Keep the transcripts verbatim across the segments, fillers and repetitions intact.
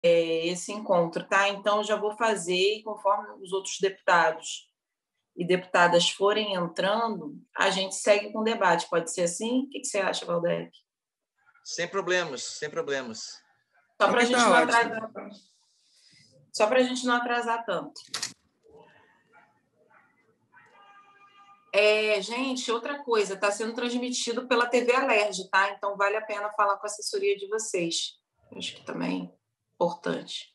esse encontro, tá? Então, já vou fazer, e conforme os outros deputados e deputadas forem entrando, a gente segue com o debate. Pode ser assim? O que você acha, Valdec? Sem problemas, sem problemas. Só para a gente não atrasar tanto. Só para a gente não atrasar tanto. É, gente, outra coisa, está sendo transmitido pela T V Alerj, tá? Então, vale a pena falar com a assessoria de vocês. Acho que também é importante.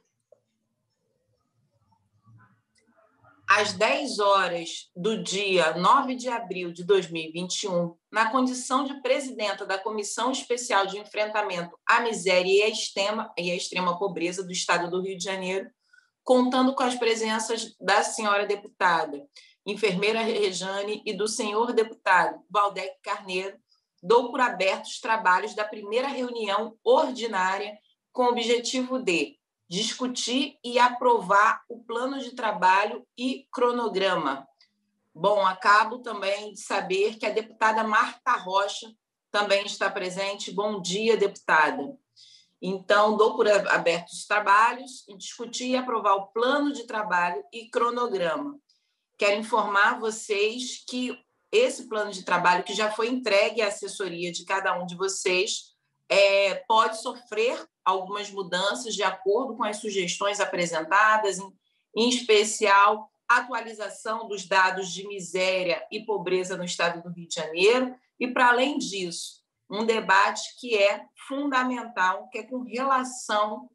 Às dez horas do dia nove de abril de dois mil e vinte e um, na condição de presidenta da Comissão Especial de Enfrentamento à Miséria e à Extrema, e à Extrema Pobreza do Estado do Rio de Janeiro, contando com as presenças da senhora deputada enfermeira Rejane e do senhor deputado Valdec Carneiro, dou por abertos os trabalhos da primeira reunião ordinária com o objetivo de discutir e aprovar o plano de trabalho e cronograma. Bom, acabo também de saber que a deputada Marta Rocha também está presente. Bom dia, deputada. Então, dou por abertos os trabalhos e discutir e aprovar o plano de trabalho e cronograma. Quero informar vocês que esse plano de trabalho, que já foi entregue à assessoria de cada um de vocês, é, pode sofrer algumas mudanças de acordo com as sugestões apresentadas, em, em especial atualização dos dados de miséria e pobreza no estado do Rio de Janeiro, e, para além disso, um debate que é fundamental, que é com relação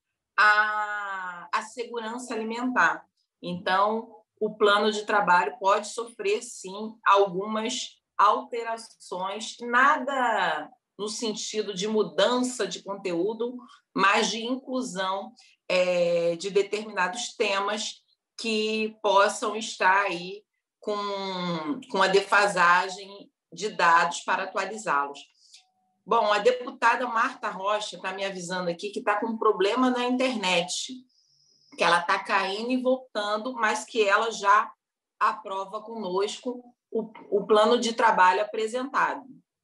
à, à segurança alimentar. Então, o plano de trabalho pode sofrer, sim, algumas alterações, nada no sentido de mudança de conteúdo, mas de inclusão é, de determinados temas que possam estar aí com, com a defasagem de dados para atualizá-los. Bom, a deputada Marta Rocha está me avisando aqui que está com um problema na internet, que ela está caindo e voltando, mas que ela já aprova conosco o, o plano de trabalho apresentado.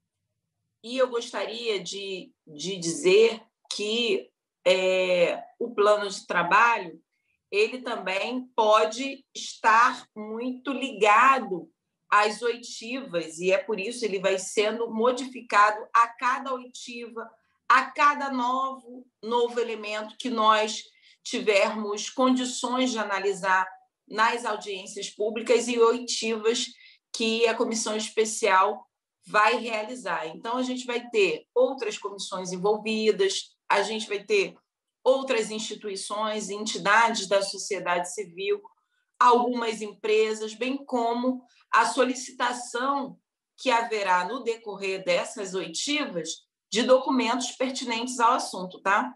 E eu gostaria de, de dizer que é, o plano de trabalho ele também pode estar muito ligado às oitivas, e é por isso que ele vai sendo modificado a cada oitiva, a cada novo, novo elemento que nós tivermos condições de analisar nas audiências públicas e oitivas que a comissão especial vai realizar. Então, a gente vai ter outras comissões envolvidas, a gente vai ter outras instituições e entidades da sociedade civil, algumas empresas, bem como a solicitação que haverá no decorrer dessas oitivas de documentos pertinentes ao assunto, tá?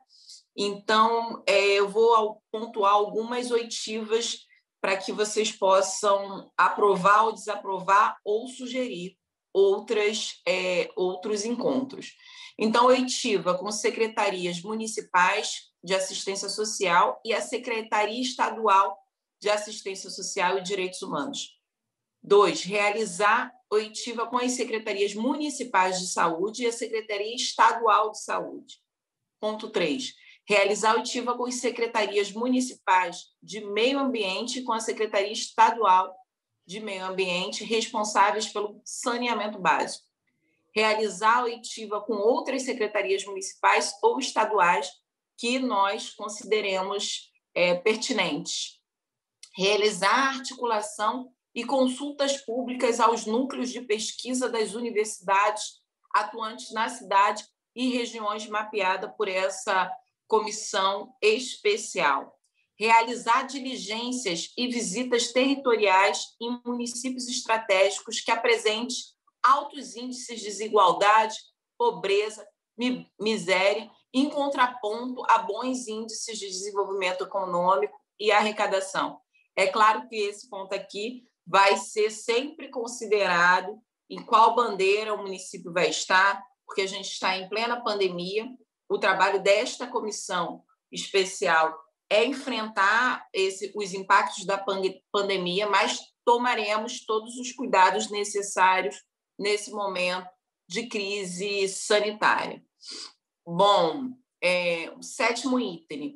Então, é, eu vou pontuar algumas oitivas para que vocês possam aprovar ou desaprovar ou sugerir outras, é, outros encontros. Então, oitiva com secretarias municipais de assistência social e a Secretaria Estadual de Assistência Social e Direitos Humanos. Dois, realizar oitiva com as secretarias municipais de saúde e a Secretaria Estadual de Saúde. Ponto três, realizar oitiva com as secretarias municipais de meio ambiente e com a Secretaria Estadual de Meio Ambiente, responsáveis pelo saneamento básico. Realizar oitiva com outras secretarias municipais ou estaduais que nós consideremos é, pertinentes. Realizar articulação e consultas públicas aos núcleos de pesquisa das universidades atuantes na cidade e regiões mapeadas por essa comissão especial. Realizar diligências e visitas territoriais em municípios estratégicos que apresentem altos índices de desigualdade, pobreza, miséria, em contraponto a bons índices de desenvolvimento econômico e arrecadação. É claro que esse ponto aqui vai ser sempre considerado em qual bandeira o município vai estar, porque a gente está em plena pandemia. O trabalho desta comissão especial é enfrentar esse, os impactos da pandemia, mas tomaremos todos os cuidados necessários nesse momento de crise sanitária. Bom, é, o sétimo item,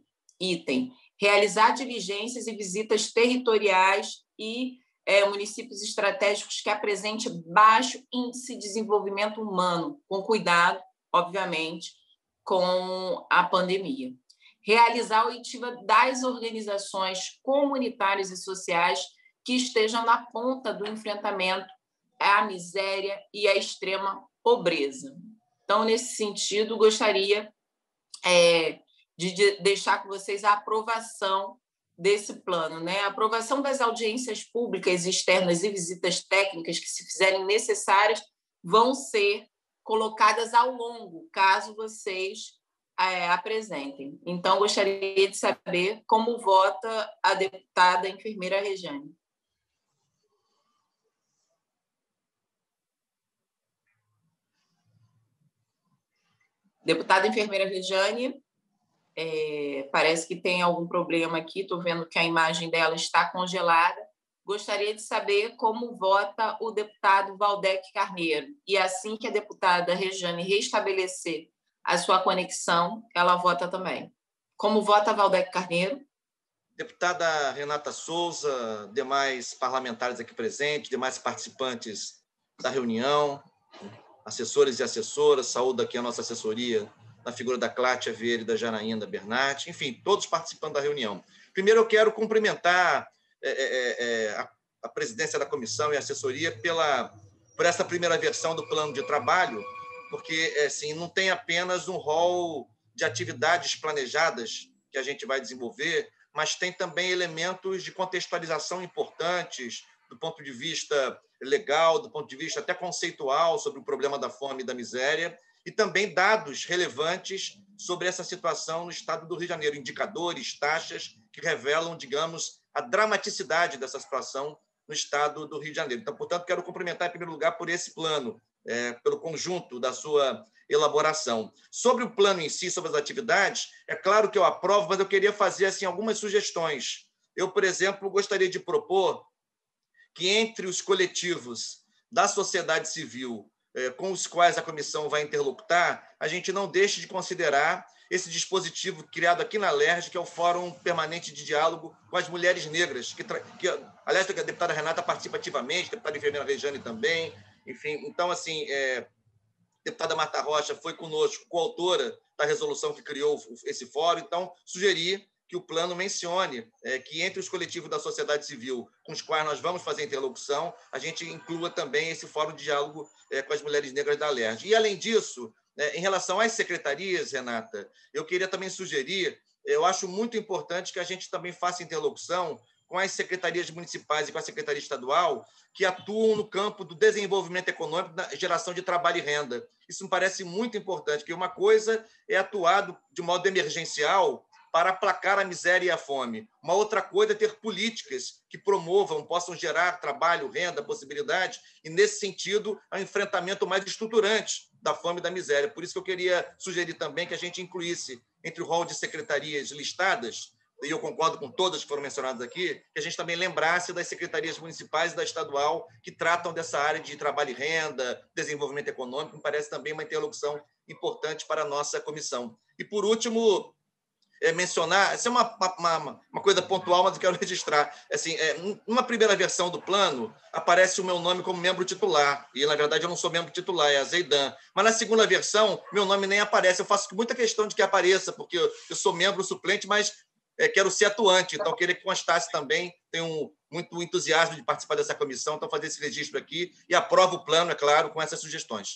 item, realizar diligências e visitas territoriais e é, municípios estratégicos que apresentem baixo índice de desenvolvimento humano, com cuidado, obviamente, com a pandemia. Realizar a oitiva das organizações comunitárias e sociais que estejam na ponta do enfrentamento à miséria e à extrema pobreza. Então, nesse sentido, gostaria é, de deixar com vocês a aprovação desse plano, né? A aprovação das audiências públicas externas e visitas técnicas que, se fizerem necessárias, vão ser colocadas ao longo, caso vocês é, apresentem. Então, gostaria de saber como vota a deputada enfermeira Rejane. Deputada enfermeira Rejane, é, parece que tem algum problema aqui, estou vendo que a imagem dela está congelada. Gostaria de saber como vota o deputado Valdec Carneiro. E assim que a deputada Rejane restabelecer a sua conexão, ela vota também. Como vota Valdec Carneiro? Deputada Renata Souza, demais parlamentares aqui presentes, demais participantes da reunião, assessores e assessoras, saúdo aqui a nossa assessoria, na figura da Clátia Vieira e da Janaína Bernatti, enfim, todos participando da reunião. Primeiro, eu quero cumprimentar é, é, é, a, a presidência da comissão e a assessoria pela, por essa primeira versão do plano de trabalho, porque assim, não tem apenas um rol de atividades planejadas que a gente vai desenvolver, mas tem também elementos de contextualização importantes do ponto de vista legal, do ponto de vista até conceitual sobre o problema da fome e da miséria, e também dados relevantes sobre essa situação no estado do Rio de Janeiro, indicadores, taxas que revelam, digamos, a dramaticidade dessa situação no estado do Rio de Janeiro. Então, portanto, quero cumprimentar, em primeiro lugar, por esse plano, é, pelo conjunto da sua elaboração. Sobre o plano em si, sobre as atividades, é claro que eu aprovo, mas eu queria fazer assim, algumas sugestões. Eu, por exemplo, gostaria de propor que entre os coletivos da sociedade civil com os quais a comissão vai interlocutar, a gente não deixe de considerar esse dispositivo criado aqui na LERJ, que é o Fórum Permanente de Diálogo com as Mulheres Negras, que, que aliás, a deputada Renata participa ativamente, a deputada enfermeira Rejane também, enfim, então, assim, é, a deputada Marta Rocha foi conosco, coautora da resolução que criou esse fórum, então, sugeri que o plano mencione é, que entre os coletivos da sociedade civil com os quais nós vamos fazer interlocução, a gente inclua também esse fórum de diálogo é, com as mulheres negras da LERJ. E, além disso, é, em relação às secretarias, Renata, eu queria também sugerir, eu acho muito importante que a gente também faça interlocução com as secretarias municipais e com a secretaria estadual que atuam no campo do desenvolvimento econômico, da geração de trabalho e renda. Isso me parece muito importante, porque uma coisa é atuar de modo emergencial para aplacar a miséria e a fome. Uma outra coisa é ter políticas que promovam, possam gerar trabalho, renda, possibilidade, e, nesse sentido, o enfrentamento mais estruturante da fome e da miséria. Por isso que eu queria sugerir também que a gente incluísse, entre o rol de secretarias listadas, e eu concordo com todas que foram mencionadas aqui, que a gente também lembrasse das secretarias municipais e da estadual que tratam dessa área de trabalho e renda, desenvolvimento econômico, me parece também uma interlocução importante para a nossa comissão. E, por último, É mencionar, essa é uma, uma, uma coisa pontual, mas eu quero registrar. Assim, é, numa primeira versão do plano, aparece o meu nome como membro titular, e, na verdade, eu não sou membro titular, é a Zeidan. Mas, na segunda versão, meu nome nem aparece. Eu faço muita questão de que apareça, porque eu, eu sou membro suplente, mas é, quero ser atuante, então queria que constasse também. Tenho muito entusiasmo de participar dessa comissão, então fazer esse registro aqui, e aprovo o plano, é claro, com essas sugestões.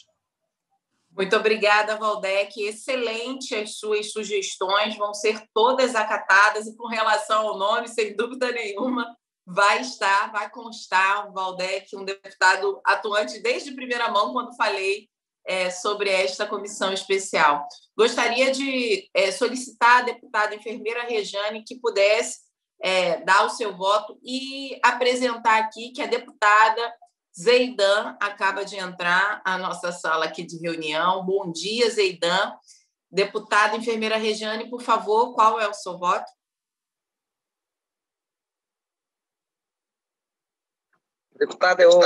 Muito obrigada, Valdec. Excelente as suas sugestões, vão ser todas acatadas, e com relação ao nome, sem dúvida nenhuma, vai estar, vai constar o Valdec, um deputado atuante desde primeira mão, quando falei é, sobre esta comissão especial. Gostaria de é, solicitar à deputada enfermeira Rejane que pudesse é, dar o seu voto e apresentar aqui que a deputada Zeidan acaba de entrar à nossa sala aqui de reunião. Bom dia, Zeidan. Deputada enfermeira Rejane, por favor, qual é o seu voto? Deputada, eu...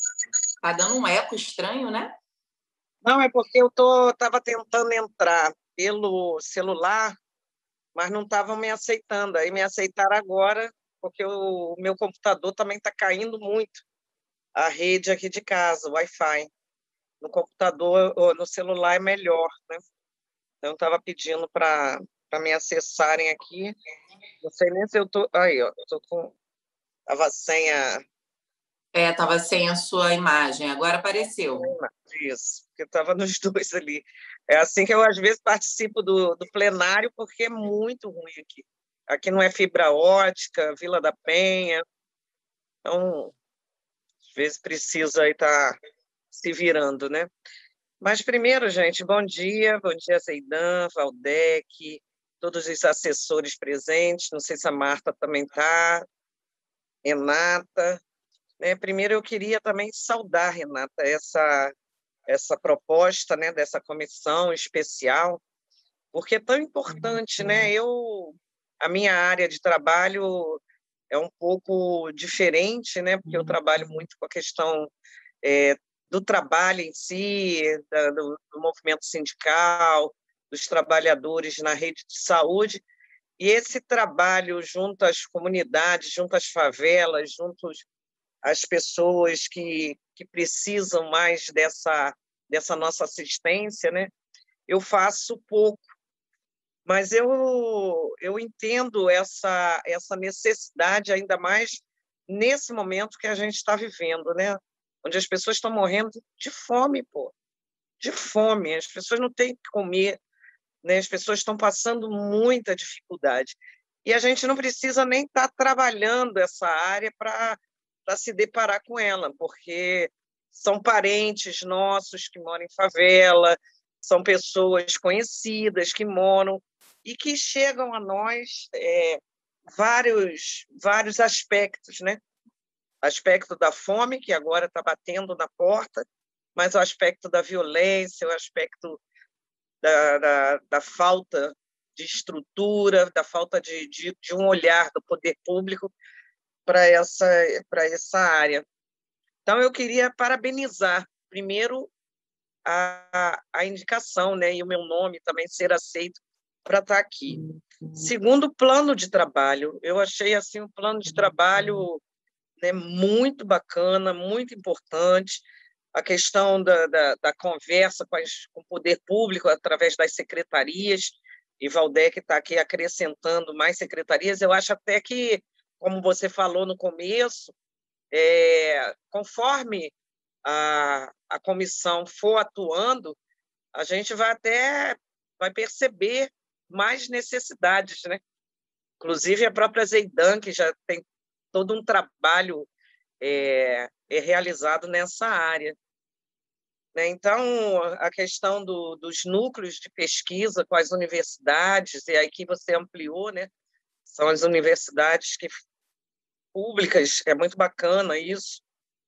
Está dando um eco estranho, né? Não, é porque eu estava tentando entrar. pelo celular, mas não estavam me aceitando. Aí me aceitaram agora, porque o meu computador também está caindo muito. A rede aqui de casa, o Wi-Fi. No computador ou no celular é melhor, né? Então, eu estava pedindo para me acessarem aqui. Não sei nem se eu estou... Aí, ó, eu estou com... Estava sem a... É, estava sem a sua imagem, agora apareceu. Isso, porque estava nos dois ali. É assim que eu, às vezes, participo do, do plenário, porque é muito ruim aqui. Aqui não é fibra ótica, Vila da Penha. Então, às vezes, precisa aí estar se virando, né? Mas, primeiro, gente, bom dia. Bom dia, Zeidan, Valdec, todos os assessores presentes. Não sei se a Marta também está, Renata. Né? Primeiro, eu queria também saudar, Renata, essa, essa proposta, né, dessa comissão especial, porque é tão importante, né? Eu, a minha área de trabalho é um pouco diferente, né? Porque eu trabalho muito com a questão é, do trabalho em si, da, do, do movimento sindical, dos trabalhadores na rede de saúde, e esse trabalho junto às comunidades, junto às favelas, junto às pessoas que, que precisam mais dessa, dessa nossa assistência, né? Eu faço pouco, mas eu, eu entendo essa, essa necessidade, ainda mais nesse momento que a gente está vivendo, né? Onde as pessoas estão morrendo de fome, pô, de fome. As pessoas não têm que comer, né? As pessoas estão passando muita dificuldade. E a gente não precisa nem estar tá trabalhando essa área para para se deparar com ela, porque são parentes nossos que moram em favela, são pessoas conhecidas que moram e que chegam a nós é, vários, vários aspectos, né? Aspecto da fome, que agora está batendo na porta, mas o aspecto da violência, o aspecto da, da, da falta de estrutura, da falta de, de, de um olhar do poder público para essa, para essa área. Então, eu queria parabenizar, primeiro, a, a indicação, né, e o meu nome também ser aceito para estar aqui. Segundo, o plano de trabalho. Eu achei assim, um plano de trabalho, né, muito bacana, muito importante. A questão da, da, da conversa com, as, com o poder público através das secretarias, e Valdec está aqui acrescentando mais secretarias. Eu acho até que, como você falou no começo, é, conforme a, a comissão for atuando, a gente vai até vai perceber mais necessidades, né? Inclusive a própria Zeidan, que já tem todo um trabalho é, é realizado nessa área. Né? Então, a questão do, dos núcleos de pesquisa com as universidades, e aí que você ampliou, né? São as universidades que públicas, é muito bacana isso.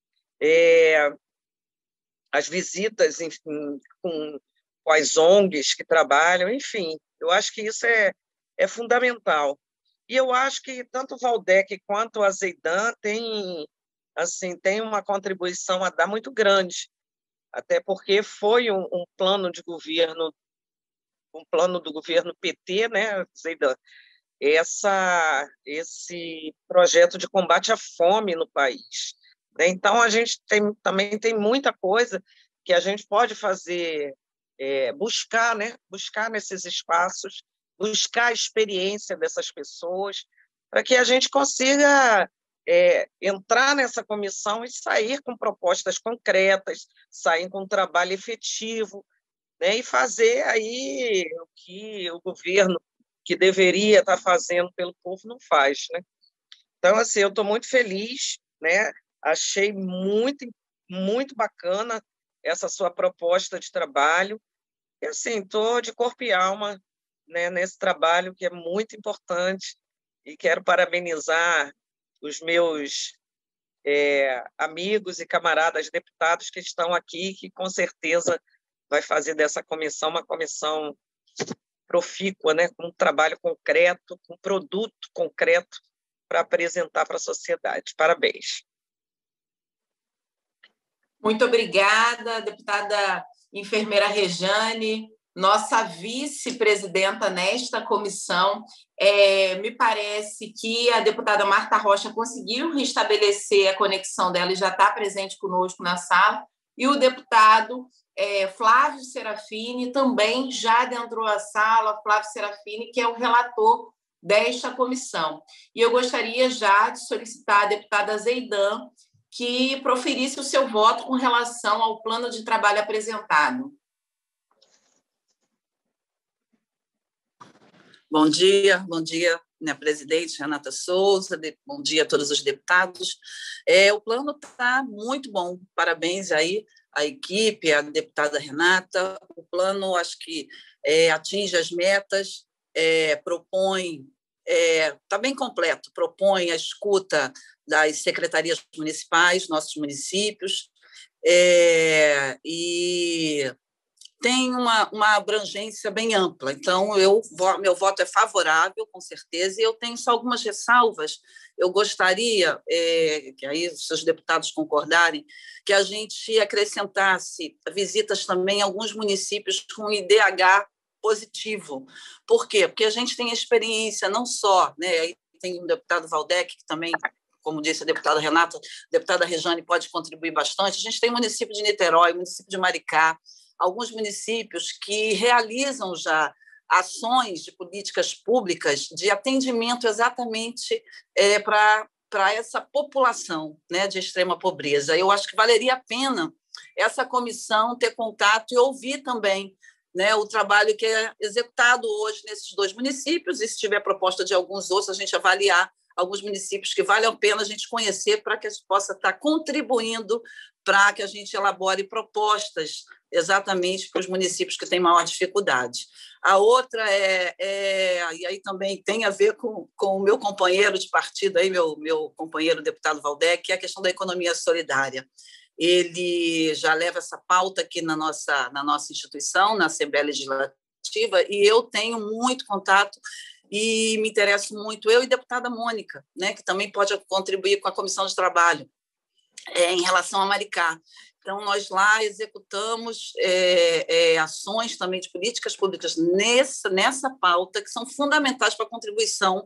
É, as visitas em, em, com, com as O N Gs que trabalham, enfim, eu acho que isso é, é fundamental. E eu acho que tanto o Valdec quanto a Zeidan têm assim, tem uma contribuição a dar muito grande, até porque foi um, um plano de governo, um plano do governo P T, né, Zeidan? Essa, esse projeto de combate à fome no país. Então, a gente tem, também tem muita coisa que a gente pode fazer, é, buscar, né? buscar nesses espaços, buscar a experiência dessas pessoas, para que a gente consiga é, entrar nessa comissão e sair com propostas concretas, sair com um trabalho efetivo, né? E fazer aí o que o governo que deveria estar fazendo pelo povo, não faz, né? Então, assim, eu estou muito feliz, né? Achei muito, muito bacana essa sua proposta de trabalho. E, assim, estou de corpo e alma, né, nesse trabalho que é muito importante e quero parabenizar os meus é, amigos e camaradas deputados que estão aqui, que com certeza vai fazer dessa comissão uma comissão profícua, né, com um trabalho concreto, com um produto concreto para apresentar para a sociedade. Parabéns. Muito obrigada, deputada enfermeira Rejane. nossa vice-presidenta nesta comissão. É, me parece que a deputada Marta Rocha conseguiu restabelecer a conexão dela e já está presente conosco na sala, e o deputado é, Flávio Serafini também já adentrou a sala, Flávio Serafini, que é o relator desta comissão. E eu gostaria já de solicitar à deputada Zeidan que proferisse o seu voto com relação ao plano de trabalho apresentado. Bom dia, bom dia, minha presidente Renata Souza, bom dia a todos os deputados. É, o plano está muito bom, parabéns aí à equipe, à deputada Renata. O plano, acho que é, atinge as metas, é, propõe, está é, bem completo, propõe a escuta das secretarias municipais, nossos municípios, é, e tem uma, uma abrangência bem ampla. Então, eu, meu voto é favorável, com certeza, e eu tenho só algumas ressalvas. Eu gostaria, é, que aí os seus deputados concordarem, que a gente acrescentasse visitas também em alguns municípios com I D H positivo. Por quê? Porque a gente tem experiência, não só, né, aí tem o deputado Valdec, que também, como disse a deputada Renata, a deputada Rejane pode contribuir bastante. A gente tem o município de Niterói, o município de Maricá, alguns municípios que realizam já ações de políticas públicas de atendimento exatamente é, para para essa população, né, de extrema pobreza. Eu acho que valeria a pena essa comissão ter contato e ouvir também, né, o trabalho que é executado hoje nesses dois municípios, e se tiver proposta de alguns outros, a gente avaliar alguns municípios que vale a pena a gente conhecer para que a gente possa estar contribuindo para que a gente elabore propostas exatamente para os municípios que têm maior dificuldade. A outra é, é e aí também tem a ver com, com o meu companheiro de partido, aí, meu, meu companheiro deputado Valdec, que é a questão da economia solidária. Ele já leva essa pauta aqui na nossa, na nossa instituição, na Assembleia Legislativa, e eu tenho muito contato e me interesso muito, eu e a deputada Mônica, né, que também pode contribuir com a Comissão de Trabalho, é, em relação a Maricá. Então, nós lá executamos é, é, ações também de políticas públicas nessa, nessa pauta, que são fundamentais para a contribuição.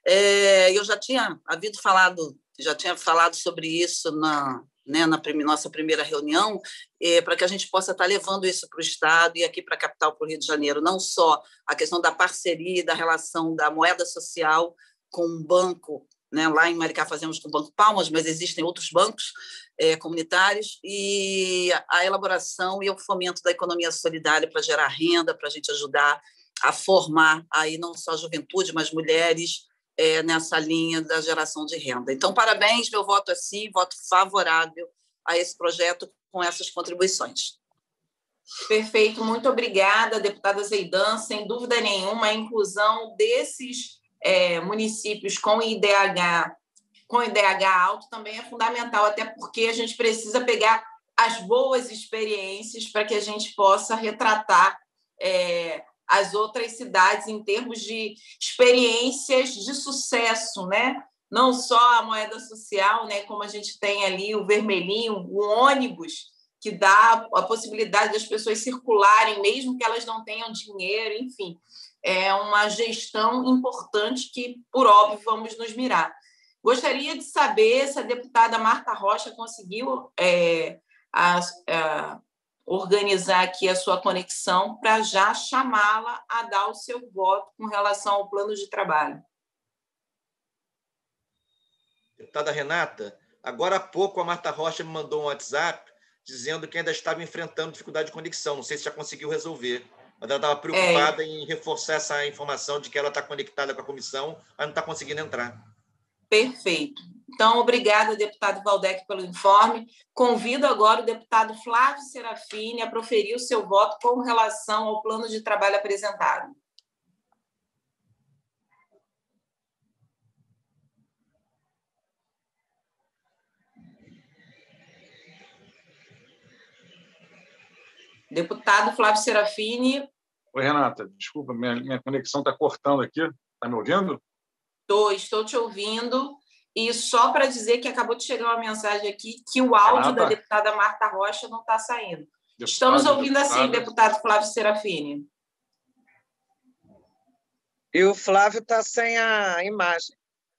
É, eu já tinha havido falado, já tinha falado sobre isso na, né, na prim- nossa primeira reunião, é, para que a gente possa estar levando isso para o Estado e aqui para a capital, para o Rio de Janeiro, não só a questão da parceria, da relação da moeda social com o banco, né, lá em Maricá fazemos com o Banco Palmas, mas existem outros bancos é, comunitários, e a elaboração e o fomento da economia solidária para gerar renda, para a gente ajudar a formar aí não só a juventude, mas mulheres é, nessa linha da geração de renda. Então, parabéns, meu voto é sim, voto favorável a esse projeto com essas contribuições. Perfeito, muito obrigada, deputada Zeidan. Sem dúvida nenhuma, a inclusão desses É, municípios com I D H, com I D H alto também é fundamental, até porque a gente precisa pegar as boas experiências para que a gente possa retratar é, as outras cidades em termos de experiências de sucesso, né? Não só a moeda social, né? Como a gente tem ali o vermelhinho, o ônibus, que dá a possibilidade das pessoas circularem, mesmo que elas não tenham dinheiro, enfim. É uma gestão importante que, por óbvio, vamos nos mirar. Gostaria de saber se a deputada Marta Rocha conseguiu é, a, a, organizar aqui a sua conexão para já chamá-la a dar o seu voto com relação ao plano de trabalho. Deputada Renata, agora há pouco a Marta Rocha me mandou um WhatsApp dizendo que ainda estava enfrentando dificuldade de conexão. Não sei se já conseguiu resolver. Mas ela estava preocupada é. em reforçar essa informação de que ela está conectada com a comissão, mas não está conseguindo entrar. Perfeito. Então, obrigada, deputado Valdec, pelo informe. Convido agora o deputado Flávio Serafini a proferir o seu voto com relação ao plano de trabalho apresentado. Deputado Flávio Serafini. Oi, Renata. Desculpa, minha, minha conexão está cortando aqui. Está me ouvindo? Estou, estou te ouvindo. E só para dizer que acabou de chegar uma mensagem aqui que o áudio Renata, da deputada Marta Rocha não está saindo. Estamos ouvindo deputada, assim, deputado Flávio Serafini. E o Flávio está sem a imagem.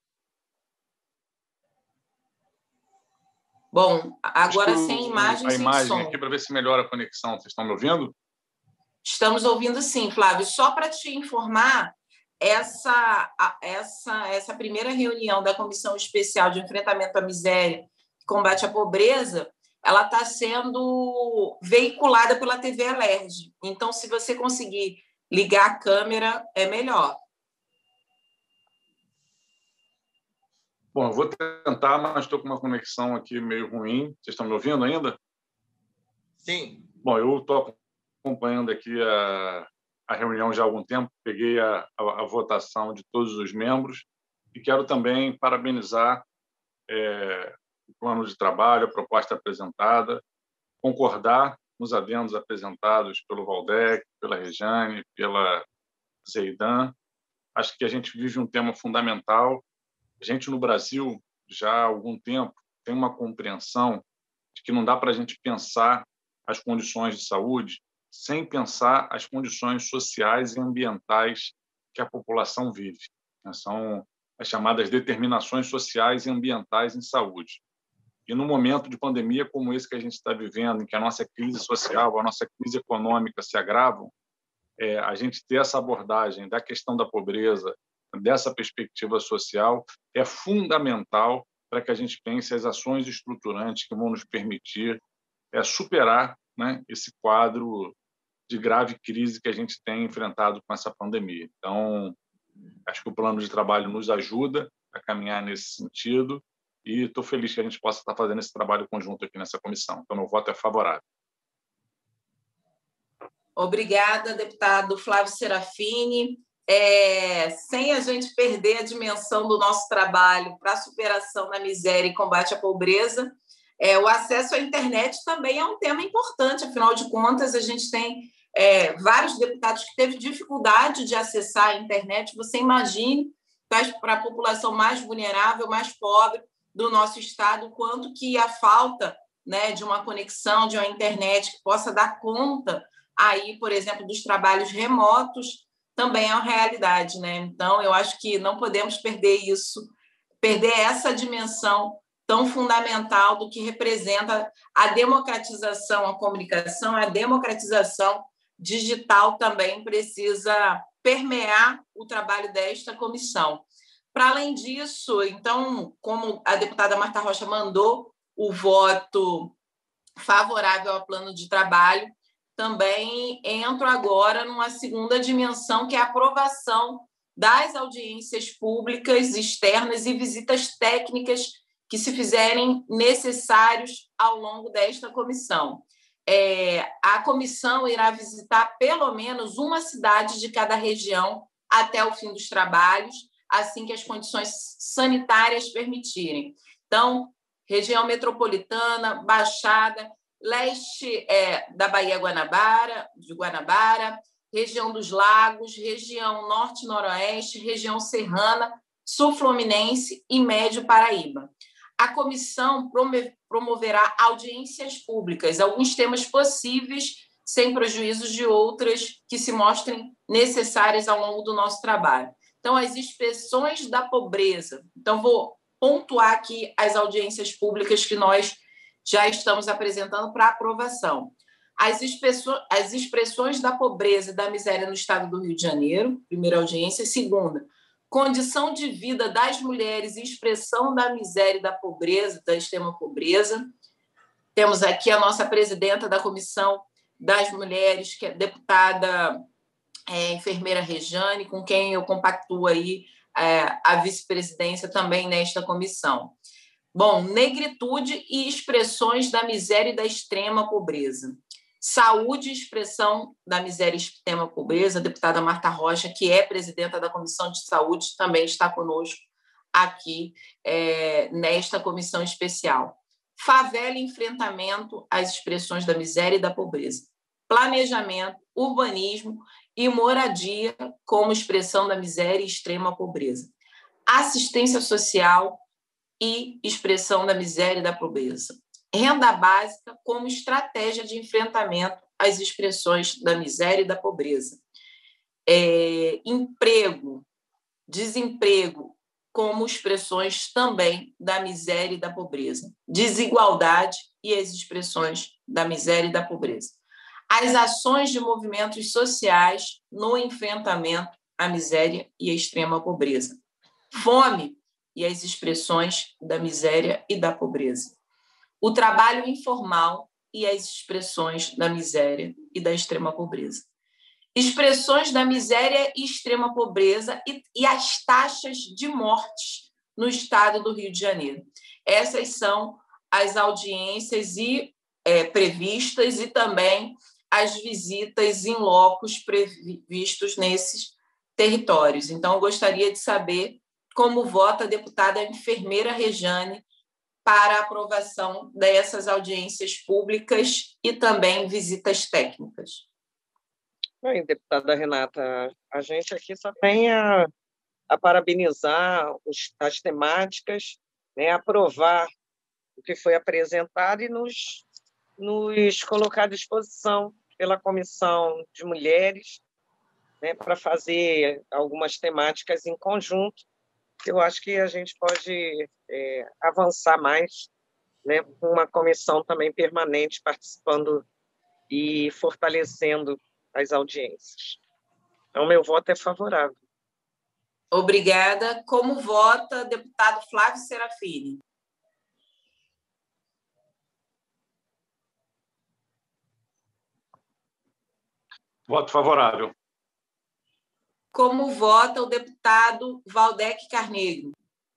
Bom, agora sem imagem, a sem imagem som. aqui para ver se melhora a conexão. Vocês estão me ouvindo? Estamos ouvindo sim, Flávio. Só para te informar, essa, essa, essa primeira reunião da Comissão Especial de Enfrentamento à Miséria e Combate à Pobreza, ela está sendo veiculada pela T V Alerj. Então, se você conseguir ligar a câmera, é melhor. Bom, eu vou tentar, mas estou com uma conexão aqui meio ruim. Vocês estão me ouvindo ainda? Sim. Bom, eu estou acompanhando aqui a, a reunião já há algum tempo, peguei a, a, a votação de todos os membros e quero também parabenizar é, o plano de trabalho, a proposta apresentada, concordar nos adendos apresentados pelo Valdec, pela Rejane, pela Zeidan. Acho que a gente vive um tema fundamental. A gente, no Brasil, já há algum tempo, tem uma compreensão de que não dá para a gente pensar as condições de saúde sem pensar as condições sociais e ambientais que a população vive. São as chamadas determinações sociais e ambientais em saúde. E no momento de pandemia como esse que a gente está vivendo, em que a nossa crise social, a nossa crise econômica se agravam, é, a gente ter essa abordagem da questão da pobreza, dessa perspectiva social, é fundamental para que a gente pense as ações estruturantes que vão nos permitir é, superar, né, esse quadro de grave crise que a gente tem enfrentado com essa pandemia. Então, acho que o plano de trabalho nos ajuda a caminhar nesse sentido e estou feliz que a gente possa estar fazendo esse trabalho conjunto aqui nessa comissão. Então, meu voto é favorável. Obrigada, deputado Flávio Serafini. É, sem a gente perder a dimensão do nosso trabalho para a superação da miséria e combate à pobreza, é, o acesso à internet também é um tema importante, afinal de contas, a gente tem é, vários deputados que teve dificuldade de acessar a internet. Você imagine, para a população mais vulnerável, mais pobre do nosso estado, quanto que a falta, né, de uma conexão, de uma internet que possa dar conta, aí, por exemplo, dos trabalhos remotos, também é uma realidade, né? Então, eu acho que não podemos perder isso, perder essa dimensão tão fundamental do que representa a democratização, a comunicação, a democratização digital também precisa permear o trabalho desta comissão. Para além disso, então, como a deputada Marta Rocha mandou o voto favorável ao plano de trabalho, também entro agora numa segunda dimensão, que é a aprovação das audiências públicas externas e visitas técnicas que se fizerem necessários ao longo desta comissão. É, a comissão irá visitar pelo menos uma cidade de cada região até o fim dos trabalhos, assim que as condições sanitárias permitirem. Então, região metropolitana, Baixada, leste é, da Baía Guanabara, de Guanabara, região dos Lagos, região norte e noroeste, região serrana, sul fluminense e médio Paraíba. A comissão promoverá audiências públicas, alguns temas possíveis, sem prejuízo de outras que se mostrem necessárias ao longo do nosso trabalho. Então, as expressões da pobreza. Então, vou pontuar aqui as audiências públicas que nós já estamos apresentando para aprovação. As expressões, as expressões da pobreza e da miséria no estado do Rio de Janeiro, primeira audiência. Segunda, condição de vida das mulheres e expressão da miséria e da pobreza, da extrema pobreza. Temos aqui a nossa presidenta da Comissão das Mulheres, que é a deputada é, enfermeira Rejane, com quem eu compactuo aí é, a vice-presidência também nesta comissão. Bom, negritude e expressões da miséria e da extrema pobreza. Saúde e expressão da miséria e extrema pobreza, a deputada Marta Rocha, que é presidenta da Comissão de Saúde, também está conosco aqui é, nesta comissão especial. Favela e enfrentamento às expressões da miséria e da pobreza. Planejamento, urbanismo e moradia como expressão da miséria e extrema pobreza. Assistência social e expressão da miséria e da pobreza. Renda básica como estratégia de enfrentamento às expressões da miséria e da pobreza. É, emprego desemprego como expressões também da miséria e da pobreza, desigualdade e as expressões da miséria e da pobreza. As ações de movimentos sociais no enfrentamento à miséria e à extrema pobreza. Fome e as expressões da miséria e da pobreza. O trabalho informal e as expressões da miséria e da extrema pobreza. Expressões da miséria e extrema pobreza e, e as taxas de mortes no estado do Rio de Janeiro. Essas são as audiências e, é, previstas e também as visitas em locos previstos nesses territórios. Então, eu gostaria de saber como vota a deputada enfermeira Rejane para a aprovação dessas audiências públicas e também visitas técnicas. Bem, deputada Renata, a gente aqui só tem a, a parabenizar os, as temáticas, né, aprovar o que foi apresentado e nos, nos colocar à disposição pela Comissão de Mulheres, né, para fazer algumas temáticas em conjunto. Eu acho que a gente pode é, avançar mais, né, com uma comissão também permanente participando e fortalecendo as audiências. Então, meu voto é favorável. Obrigada. Como vota deputado Flávio Serafini? Voto favorável. Como vota o deputado Valdec Carneiro?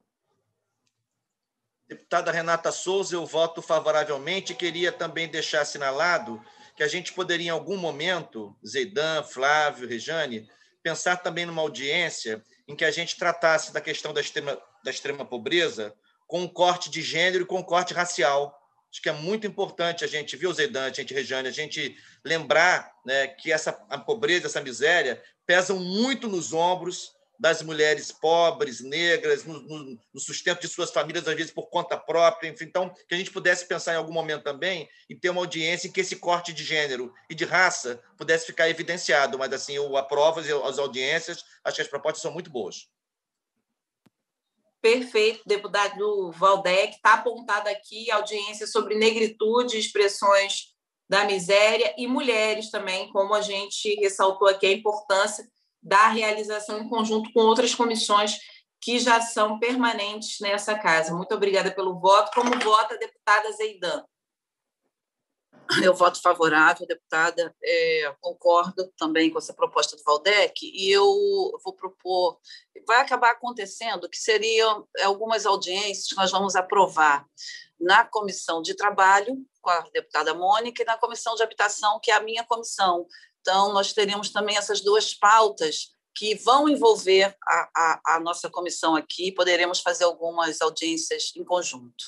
Deputada Renata Souza, eu voto favoravelmente. Queria também deixar assinalado que a gente poderia, em algum momento, Zeidan, Flávio, Rejane, pensar também numa audiência em que a gente tratasse da questão da extrema, da extrema pobreza com um corte de gênero e com um corte racial. Acho que é muito importante a gente, viu, Zeidan, a gente, Rejane, a gente lembrar, né, que essa, a pobreza, essa miséria, pesam muito nos ombros das mulheres pobres, negras, no, no, no sustento de suas famílias, às vezes por conta própria. Enfim, então, que a gente pudesse pensar em algum momento também e ter uma audiência em que esse corte de gênero e de raça pudesse ficar evidenciado. Mas, assim, eu aprovo as audiências, acho que as propostas são muito boas. Perfeito, deputado Valdec. Está apontada aqui a audiência sobre negritude, expressões da miséria e mulheres também, como a gente ressaltou aqui a importância da realização em conjunto com outras comissões que já são permanentes nessa casa. Muito obrigada pelo voto. Como vota a deputada Zeidan? Eu voto favorável, deputada. É, concordo também com essa proposta do Valdec e eu vou propor... Vai acabar acontecendo que seriam algumas audiências que nós vamos aprovar na Comissão de Trabalho, com a deputada Mônica, e na Comissão de Habitação, que é a minha comissão. Então, nós teríamos também essas duas pautas que vão envolver a, a, a nossa comissão aqui, poderemos fazer algumas audiências em conjunto.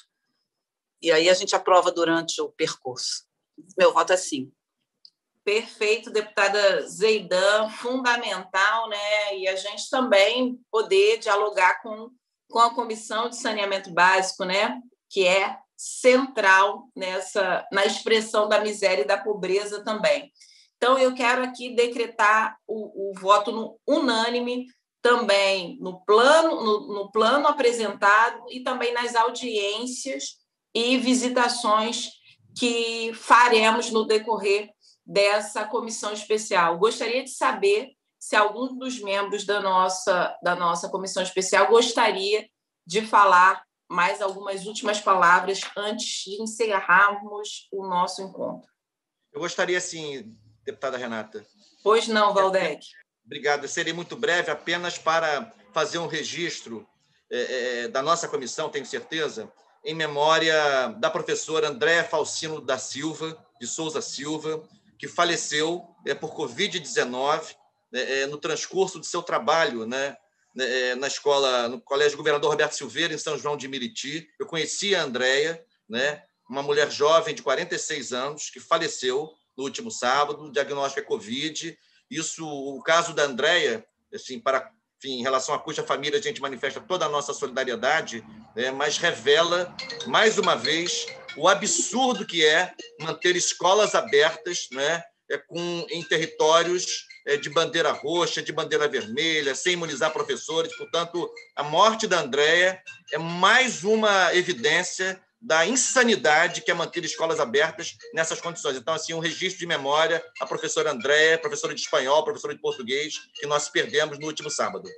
E aí a gente aprova durante o percurso. Meu voto é sim. Perfeito, deputada Zeidan, fundamental, né? E a gente também poder dialogar com, com a Comissão de Saneamento Básico, né? Que é central nessa, na expressão da miséria e da pobreza também. Então, eu quero aqui decretar o, o voto no, unânime também no plano, no, no plano apresentado e também nas audiências e visitações que faremos no decorrer dessa comissão especial. Gostaria de saber se algum dos membros da nossa, da nossa comissão especial gostaria de falar mais algumas últimas palavras antes de encerrarmos o nosso encontro. Eu gostaria, sim, deputada Renata. Pois não, Valdec. Obrigado. Eu serei muito breve, apenas para fazer um registro é, é, da nossa comissão, tenho certeza, em memória da professora Andréa Falcino da Silva, de Souza Silva, que faleceu é, por covid dezenove é, no transcurso de seu trabalho, né, é, na escola, no Colégio Governador Roberto Silveira, em São João de Meriti. Eu conheci a Andréa, né, uma mulher jovem de quarenta e seis anos, que faleceu no último sábado, o diagnóstico é Covid. Isso, o caso da Andréa, assim, para, enfim, em relação à cuja família a gente manifesta toda a nossa solidariedade, né, mas revela, mais uma vez, o absurdo que é manter escolas abertas, né, é, com, em territórios de bandeira roxa, de bandeira vermelha, sem imunizar professores. Portanto, a morte da Andréia é mais uma evidência da insanidade que é manter escolas abertas nessas condições. Então, assim, um registro de memória à professora Andréia, professora de espanhol, professora de português, que nós perdemos no último sábado.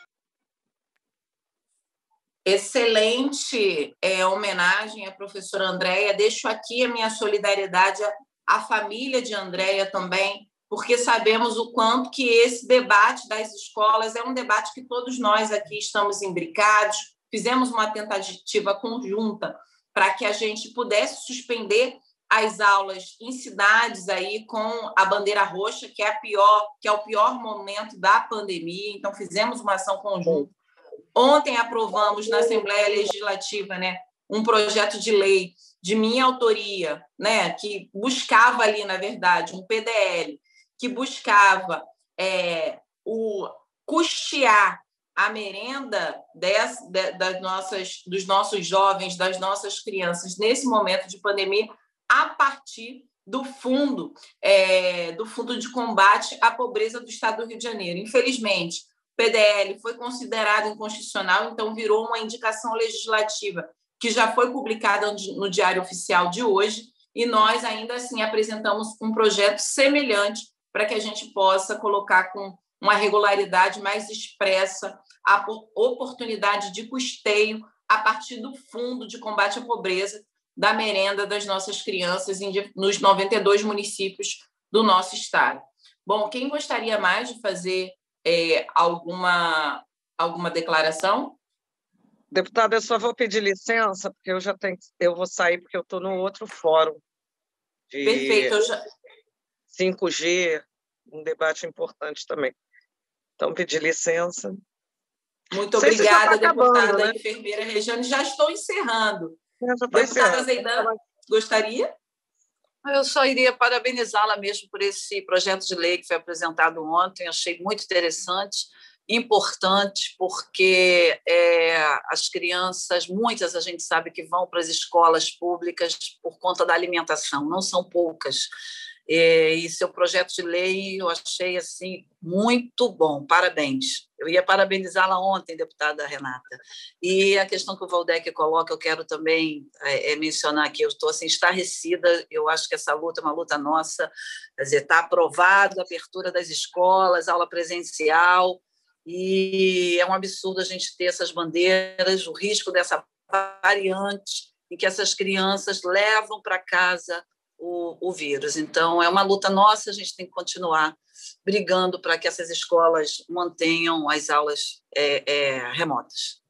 Excelente é, homenagem à professora Andréia. Deixo aqui a minha solidariedade à família de Andréia também, porque sabemos o quanto que esse debate das escolas é um debate que todos nós aqui estamos imbricados. Fizemos uma tentativa conjunta para que a gente pudesse suspender as aulas em cidades aí com a bandeira roxa, que é a pior, que é o pior momento da pandemia. Então fizemos uma ação conjunta. Ontem aprovamos na Assembleia Legislativa, né, um projeto de lei de minha autoria, né, que buscava ali, na verdade, um P D L, que buscava é, o custear a merenda des, de, das nossas, dos nossos jovens, das nossas crianças, nesse momento de pandemia, a partir do fundo, é, do Fundo de Combate à Pobreza do Estado do Rio de Janeiro. Infelizmente, o P D L foi considerado inconstitucional, então virou uma indicação legislativa que já foi publicada no Diário Oficial de hoje, e nós ainda assim apresentamos um projeto semelhante para que a gente possa colocar com uma regularidade mais expressa a oportunidade de custeio a partir do Fundo de Combate à Pobreza da merenda das nossas crianças nos noventa e dois municípios do nosso estado. Bom, quem gostaria mais de fazer é, alguma, alguma declaração? Deputada, eu só vou pedir licença, porque eu já tenho, eu vou sair, porque eu estou no outro fórum de Perfeito, eu já... cinco G, um debate importante também. Então, pedir licença. Muito obrigada, tá acabando, deputada né? enfermeira Regiane. Já estou encerrando. Já estou Deputada Zeidan, gostaria? Eu só iria parabenizá-la mesmo por esse projeto de lei que foi apresentado ontem. Achei muito interessante, importante, porque é, as crianças, muitas a gente sabe que vão para as escolas públicas por conta da alimentação, não são poucas. É, e seu projeto de lei eu achei assim, muito bom, parabéns. Eu ia parabenizá-la ontem, deputada Renata. E a questão que o Valdec coloca, eu quero também é, é mencionar aqui, eu estou assim, estarrecida, eu acho que essa luta é uma luta nossa, quer dizer, está aprovado a abertura das escolas, aula presencial, e é um absurdo a gente ter essas bandeiras, o risco dessa variante em que essas crianças levam para casa O, o vírus. Então, é uma luta nossa, a gente tem que continuar brigando para que essas escolas mantenham as aulas é, é, remotas.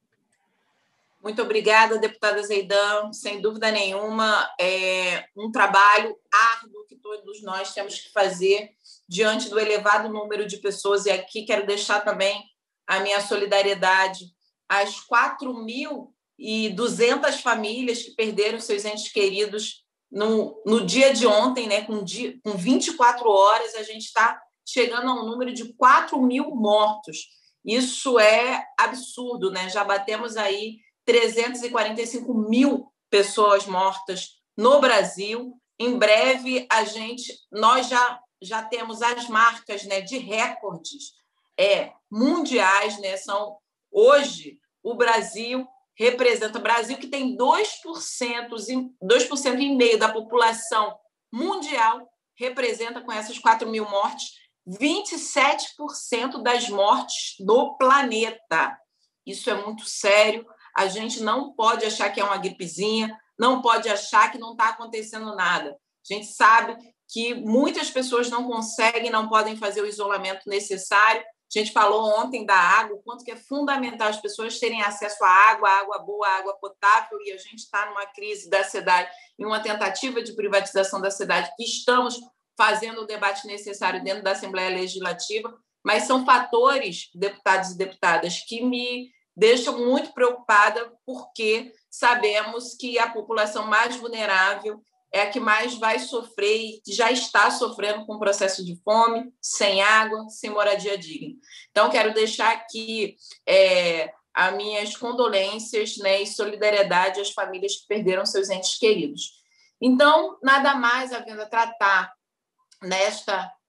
Muito obrigada, deputada Zeidan. Sem dúvida nenhuma, é um trabalho árduo que todos nós temos que fazer diante do elevado número de pessoas. E aqui quero deixar também a minha solidariedade às quatro mil e duzentas famílias que perderam seus entes queridos No, no dia de ontem, né, com, dia, com vinte e quatro horas, a gente está chegando a um número de quatro mil mortos. Isso é absurdo, né? Já batemos aí trezentos e quarenta e cinco mil pessoas mortas no Brasil. Em breve, a gente, nós já, já temos as marcas, né, de recordes é, mundiais, né? São, hoje, o Brasil... representa o Brasil, que tem dois por cento, dois por cento e meio da população mundial, representa com essas quatro mil mortes, vinte e sete por cento das mortes do planeta. Isso é muito sério. A gente não pode achar que é uma gripezinha, não pode achar que não está acontecendo nada. A gente sabe que muitas pessoas não conseguem, não podem fazer o isolamento necessário. A gente falou ontem da água, o quanto que é fundamental as pessoas terem acesso à água, água boa, água potável, e a gente está numa crise da cidade, em uma tentativa de privatização da cidade, que estamos fazendo o debate necessário dentro da Assembleia Legislativa, mas são fatores, deputados e deputadas, que me deixam muito preocupada, porque sabemos que a população mais vulnerável é a que mais vai sofrer e já está sofrendo com o processo de fome, sem água, sem moradia digna. Então, quero deixar aqui é, as minhas condolências, né, e solidariedade às famílias que perderam seus entes queridos. Então, nada mais havendo a tratar nesta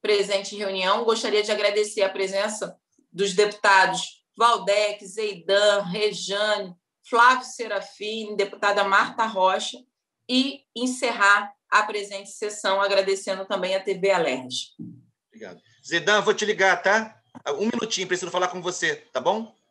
presente em reunião. Gostaria de agradecer a presença dos deputados Valdec, Zeidan, Rejane, Flávio Serafim, deputada Marta Rocha, e encerrar a presente sessão agradecendo também a T V Alerj. Obrigado. Zeidan, vou te ligar, tá? Um minutinho, preciso falar com você, tá bom?